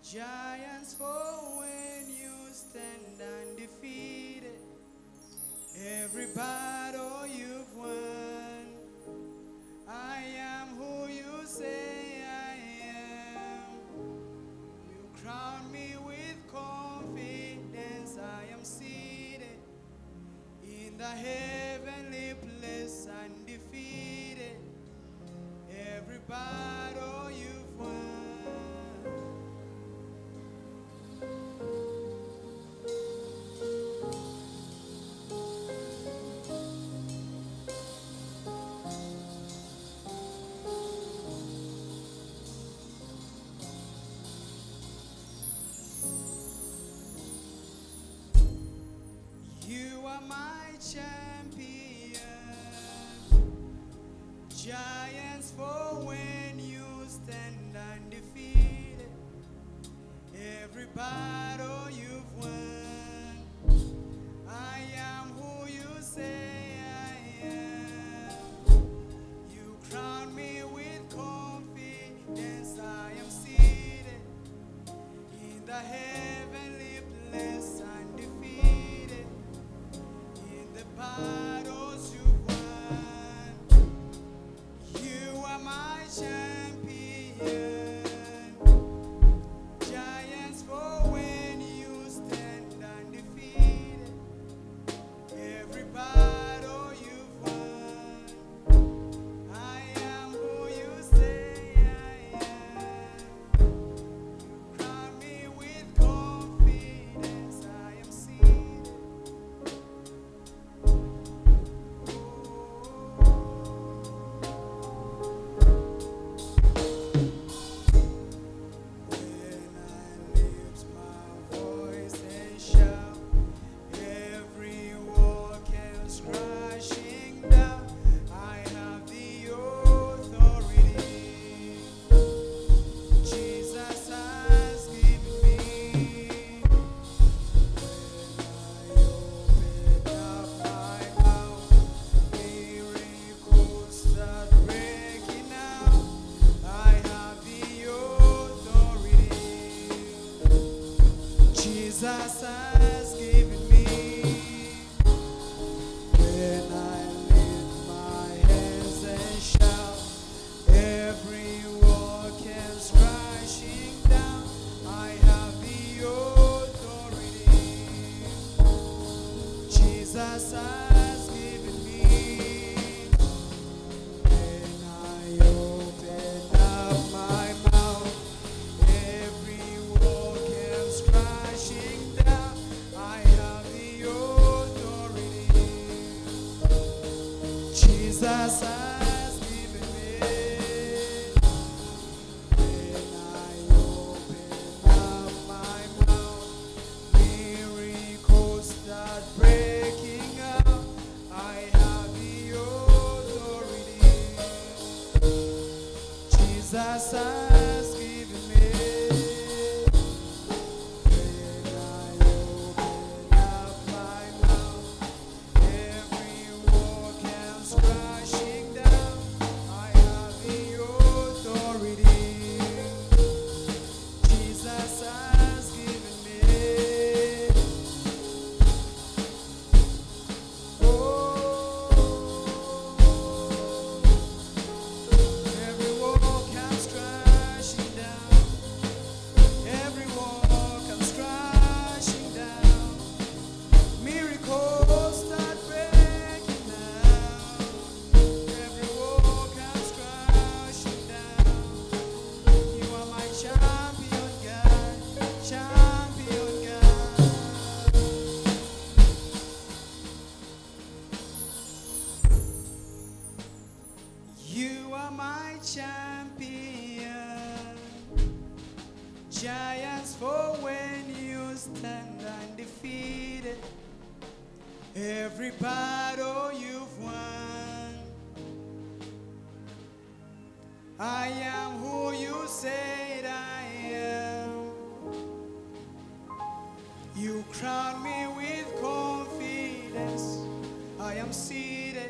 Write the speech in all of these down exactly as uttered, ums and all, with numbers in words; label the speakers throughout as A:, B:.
A: Giants fall when you stand undefeated. Every battle you've won. I am who you say I am. You crown me with confidence. I am seated in the heavenly place, undefeated. Every battle you've won. My champion. Giants fall when you stand undefeated. Every battle you've won. I am who you say I am. You crown me with confidence. I am seated in the heavenly place, undefeated. The battles you've won. You are my champion. Giants fall when you stand undefeated. Every battle you've won. I am who you say I am. You crown me with confidence. I am seated. Jesus has given me. When I lift my hands and shout, every wall comes crashing down. I have the authority. Jesus has given me. When I open up my mouth, every wall comes crashing down. I have the authority. Jesus has given me. When I open up my mouth, miracles start breaking out. I have the authority. Jesus has given me. When I open up my mouth, every wall comes crashing down. I have the authority. Jesus has given me. Oh, every wall comes crashing down. Every wall comes crashing down. Miracles start breaking down. Every wall comes crashing down. You are my champion God, champion God. You are my champion. Giants fall when you stand undefeated. Every battle you've won. I am who you said I am. You crown me with confidence. I am seated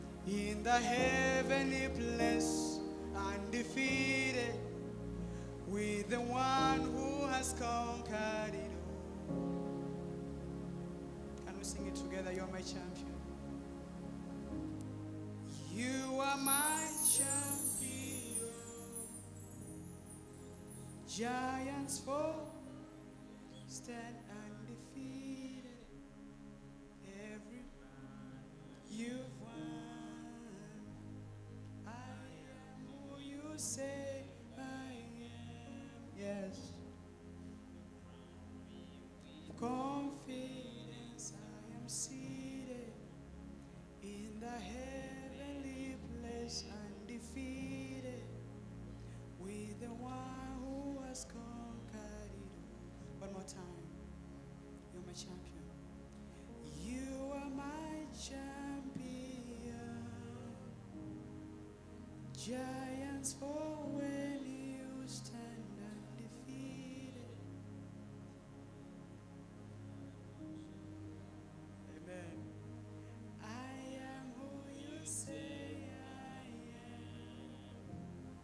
A: in the heavenly place, undefeated. with the one who has conquered it all. Can we sing it together? You are my champion. You are my champion. Giants fall, stand undefeated. Every you've won. I am who you say I am. Yes. Confidence, I am seated in the heavenly place, undefeated, with the one who has conquered it all. One more time. You're my champion. You are my champion. Giants fall when you stand undefeated. Amen. I am who you say I am.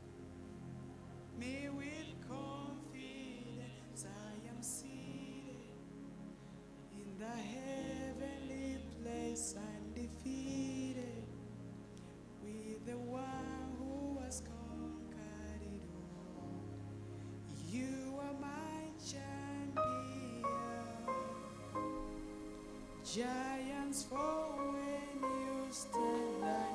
A: Me with confidence, I am seated in the heavenly place, undefeated, with the one who has conquered it all. You are my champion. Giants fall when you stand.